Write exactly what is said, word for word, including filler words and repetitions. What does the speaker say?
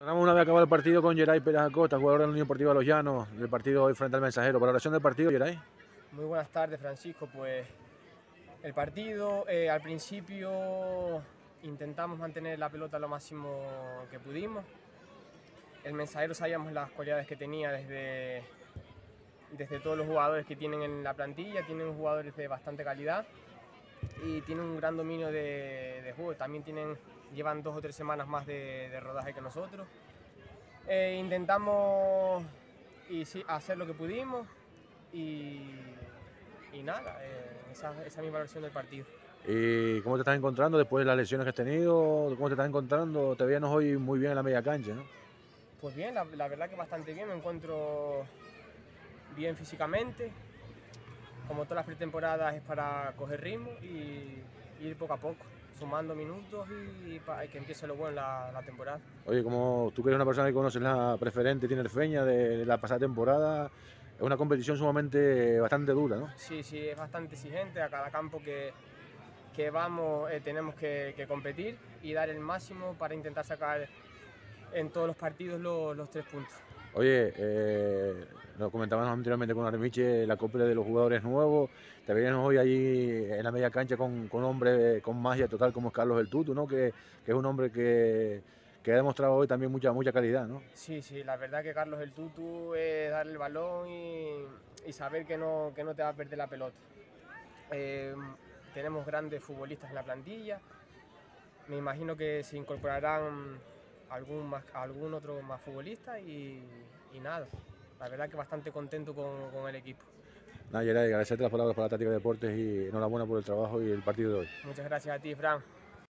Ramos, una vez acabado el partido con Geray Pérez Acosta, jugador de la Unión Deportiva Los Llanos, del partido hoy frente al Mensajero. Valoración del partido, Geray. Muy buenas tardes, Francisco. Pues el partido, eh, al principio intentamos mantener la pelota lo máximo que pudimos. El Mensajero sabíamos las cualidades que tenía desde, desde todos los jugadores que tienen en la plantilla. Tienen jugadores de bastante calidad y tienen un gran dominio de, de juego. También tienen, llevan dos o tres semanas más de, de rodaje que nosotros. Eh, intentamos y sí, hacer lo que pudimos y, y nada, eh, esa, esa es mi valoración del partido. ¿Y cómo te estás encontrando después de las lesiones que has tenido? ¿Cómo te estás encontrando? Te veíamos hoy muy bien en la media cancha, ¿no? Pues bien, la, la verdad que bastante bien, me encuentro bien físicamente. Como todas las pretemporadas es para coger ritmo y ir poco a poco, sumando minutos y para que empiece lo bueno la, la temporada. Oye, como tú que eres una persona que conoces la preferente tinerfeña de la pasada temporada, es una competición sumamente bastante dura, ¿no? Sí, sí, es bastante exigente. A cada campo que, que vamos eh, tenemos que, que competir y dar el máximo para intentar sacar en todos los partidos los, los tres puntos. Oye, eh, nos comentábamos anteriormente con Armiche la copia de los jugadores nuevos. Te veíamos hoy allí en la media cancha con un hombre con magia total como es Carlos el Tutu, ¿no? Que, que es un hombre que, que ha demostrado hoy también mucha, mucha calidad, ¿no? Sí, sí, la verdad que Carlos el Tutu es darle el balón y, y saber que no, que no te va a perder la pelota. Eh, tenemos grandes futbolistas en la plantilla. Me imagino que se incorporarán algún, más, algún otro más futbolista y, y nada. La verdad que bastante contento con, con el equipo. Nada, Geray, agradecerte las palabras para la Táctica de Deportes y enhorabuena por el trabajo y el partido de hoy. Muchas gracias a ti, Fran.